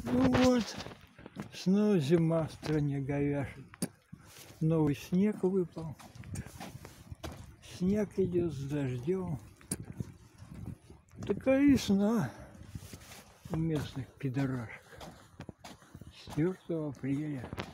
Ну вот, снова зима в стране говяжьей. Новый снег выпал. Снег идет с дождем. Такая весна у местных пидорашек. 4 апреля.